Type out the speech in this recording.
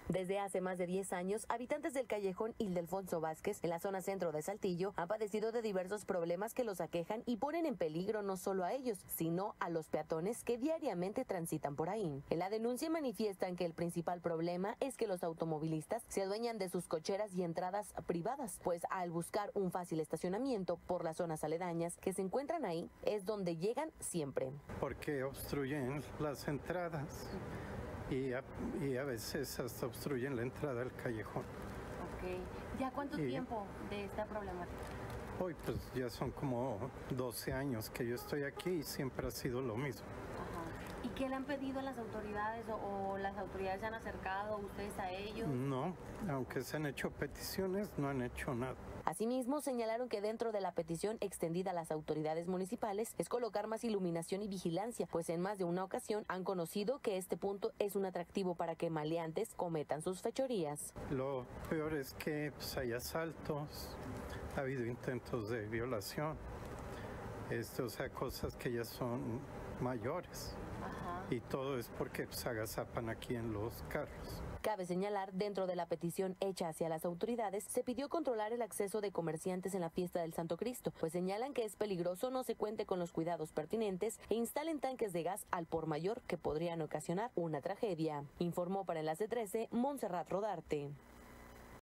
Desde hace más de 10 años, habitantes del callejón Ildefonso Vázquez, en la zona centro de Saltillo, han padecido de diversos problemas que los aquejan y ponen en peligro no solo a ellos, sino a los peatones que diariamente transitan por ahí. En la denuncia manifiestan que el principal problema es que los automovilistas se adueñan de sus cocheras y entradas privadas, pues al buscar un fácil estacionamiento por las zonas aledañas que se encuentran ahí, es donde llegan siempre. Porque obstruyen las entradas. Y a veces hasta obstruyen la entrada al callejón. Ok. ¿Ya cuánto tiempo de esta problemática? Hoy pues ya son como 12 años que yo estoy aquí y siempre ha sido lo mismo. ¿Y qué le han pedido a las autoridades o las autoridades se han acercado ustedes a ellos? No, aunque se han hecho peticiones, no han hecho nada. Asimismo, señalaron que dentro de la petición extendida a las autoridades municipales es colocar más iluminación y vigilancia, pues en más de una ocasión han conocido que este punto es un atractivo para que maleantes cometan sus fechorías. Lo peor es que pues, hay asaltos, ha habido intentos de violación, o sea, cosas que ya son mayores. Y todo es porque se agazapan aquí en los carros. Cabe señalar, dentro de la petición hecha hacia las autoridades, se pidió controlar el acceso de comerciantes en la fiesta del Santo Cristo, pues señalan que es peligroso no se cuente con los cuidados pertinentes e instalen tanques de gas al por mayor que podrían ocasionar una tragedia. Informó para Enlace 13, Montserrat Rodarte.